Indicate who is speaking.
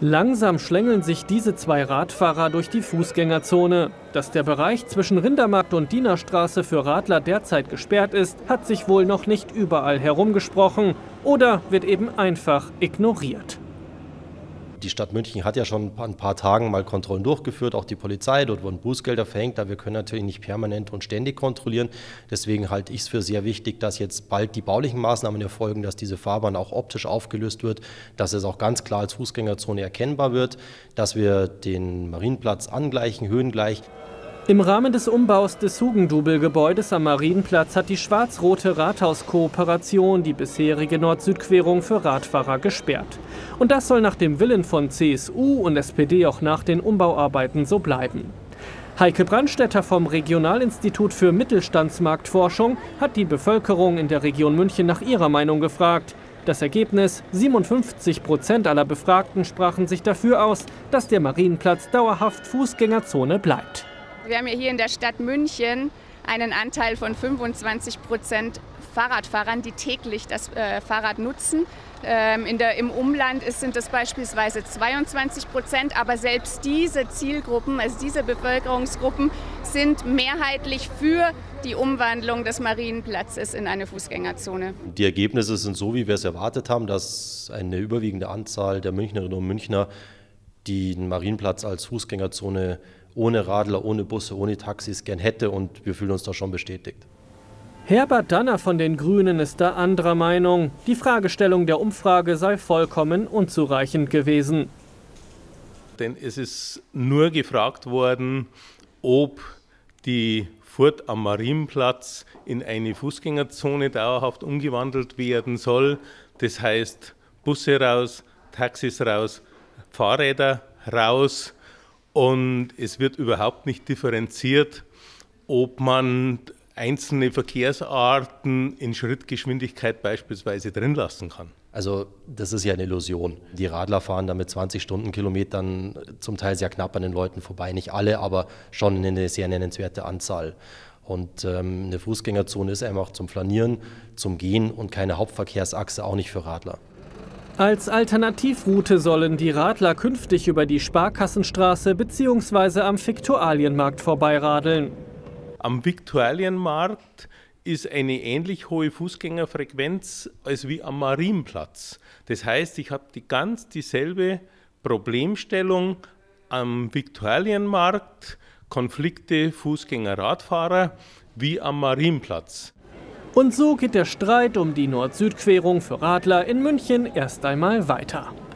Speaker 1: Langsam schlängeln sich diese zwei Radfahrer durch die Fußgängerzone. Dass der Bereich zwischen Rindermarkt und Dienerstraße für Radler derzeit gesperrt ist, hat sich wohl noch nicht überall herumgesprochen oder wird eben einfach ignoriert.
Speaker 2: Die Stadt München hat ja schon ein paar Tagen mal Kontrollen durchgeführt, auch die Polizei, dort wurden Bußgelder verhängt, aber wir können natürlich nicht permanent und ständig kontrollieren. Deswegen halte ich es für sehr wichtig, dass jetzt bald die baulichen Maßnahmen erfolgen, dass diese Fahrbahn auch optisch aufgelöst wird, dass es auch ganz klar als Fußgängerzone erkennbar wird, dass wir den Marienplatz angleichen, höhengleich.
Speaker 1: Im Rahmen des Umbaus des Hugendubel-Gebäudes am Marienplatz hat die schwarz-rote Rathauskooperation die bisherige Nord-Süd-Querung für Radfahrer gesperrt. Und das soll nach dem Willen von CSU und SPD auch nach den Umbauarbeiten so bleiben. Heike Brandstätter vom Regionalinstitut für Mittelstandsmarktforschung hat die Bevölkerung in der Region München nach ihrer Meinung gefragt. Das Ergebnis: 57% aller Befragten sprachen sich dafür aus, dass der Marienplatz dauerhaft Fußgängerzone bleibt.
Speaker 3: Wir haben ja hier in der Stadt München einen Anteil von 25% Fahrradfahrern, die täglich das Fahrrad nutzen. Im Umland sind es beispielsweise 22%, aber selbst diese Zielgruppen, also diese Bevölkerungsgruppen, sind mehrheitlich für die Umwandlung des Marienplatzes in eine Fußgängerzone.
Speaker 2: Die Ergebnisse sind so, wie wir es erwartet haben, dass eine überwiegende Anzahl der Münchnerinnen und Münchner den Marienplatz als Fußgängerzone ohne Radler, ohne Busse, ohne Taxis gern hätte, und wir fühlen uns da schon bestätigt.
Speaker 1: Herbert Danner von den Grünen ist da anderer Meinung. Die Fragestellung der Umfrage sei vollkommen unzureichend gewesen.
Speaker 4: Denn es ist nur gefragt worden, ob die Furt am Marienplatz in eine Fußgängerzone dauerhaft umgewandelt werden soll. Das heißt, Busse raus, Taxis raus, Fahrräder raus. Und es wird überhaupt nicht differenziert, ob man einzelne Verkehrsarten in Schrittgeschwindigkeit beispielsweise drin lassen kann.
Speaker 2: Also das ist ja eine Illusion. Die Radler fahren da mit 20 Stundenkilometern zum Teil sehr knapp an den Leuten vorbei. Nicht alle, aber schon eine sehr nennenswerte Anzahl. Und eine Fußgängerzone ist einfach zum Flanieren, zum Gehen und keine Hauptverkehrsachse, auch nicht für Radler.
Speaker 1: Als Alternativroute sollen die Radler künftig über die Sparkassenstraße bzw. am Viktualienmarkt vorbeiradeln.
Speaker 4: Am Viktualienmarkt ist eine ähnlich hohe Fußgängerfrequenz als wie am Marienplatz. Das heißt, ich habe dieselbe Problemstellung am Viktualienmarkt, Konflikte Fußgänger-Radfahrer, wie am Marienplatz.
Speaker 1: Und so geht der Streit um die Nord-Süd-Querung für Radler in München erst einmal weiter.